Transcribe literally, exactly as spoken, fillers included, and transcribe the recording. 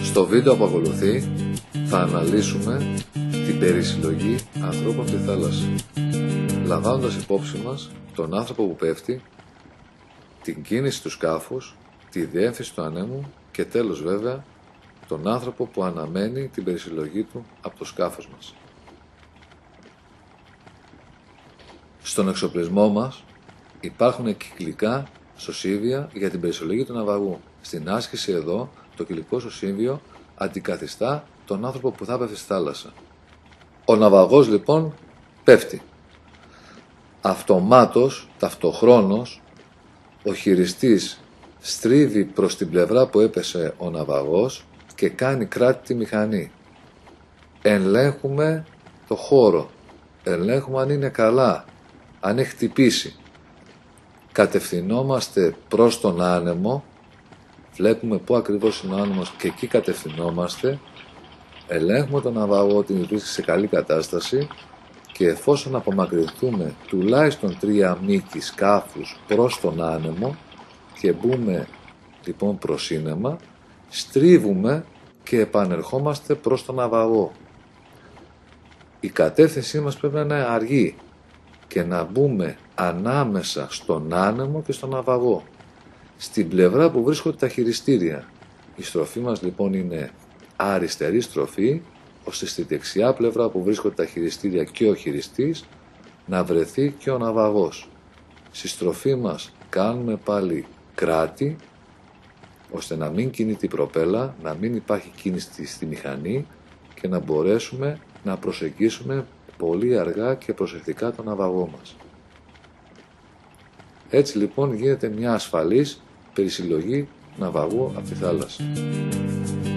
Στο βίντεο που ακολουθεί θα αναλύσουμε την περισυλλογή ανθρώπων στη θάλασσα, λαμβάνοντας υπόψη μας τον άνθρωπο που πέφτει, την κίνηση του σκάφους, τη διεύθυνση του ανέμου και τέλος βέβαια τον άνθρωπο που αναμένει την περισυλλογή του από το σκάφος μας. Στον εξοπλισμό μας υπάρχουν κυκλικά σωσίβια για την περισυλλογή του ναυαγού. Στην άσκηση εδώ το κυκλικό σωσίβιο αντικαθιστά τον άνθρωπο που θα πέφτει στη θάλασσα. Ο ναυαγός λοιπόν πέφτει. Αυτομάτως, ταυτοχρόνως, ο χειριστής στρίβει προς την πλευρά που έπεσε ο ναυαγός και κάνει κράτη τη μηχανή. Ελέγχουμε το χώρο, ελέγχουμε αν είναι καλά, αν έχει χτυπήσει. Κατευθυνόμαστε προς τον άνεμο, βλέπουμε πού ακριβώς είναι ο άνεμος και εκεί κατευθυνόμαστε, ελέγχουμε τον ναυαγό ότι βρίσκεται σε καλή κατάσταση και εφόσον απομακρυνθούμε τουλάχιστον τρία μήκη σκάφους προς τον άνεμο και μπούμε λοιπόν προς σύννεμα, στρίβουμε και επανερχόμαστε προς τον ναυαγό. Η κατεύθυνσή μας πρέπει να είναι αργή και να μπούμε ανάμεσα στον άνεμο και στον ναυαγό, στην πλευρά που βρίσκονται τα χειριστήρια. Η στροφή μας λοιπόν είναι αριστερή στροφή, ώστε στη δεξιά πλευρά που βρίσκονται τα χειριστήρια και ο χειριστής να βρεθεί και ο ναυαγός. Στη στροφή μας κάνουμε πάλι κράτη, ώστε να μην κινείται η προπέλα, να μην υπάρχει κίνηση στη μηχανή και να μπορέσουμε να προσεγγίσουμε πολύ αργά και προσεκτικά τον ναυαγό μας. Έτσι λοιπόν γίνεται μια ασφαλής περισυλλογή ναυαγού από τη θάλασσα.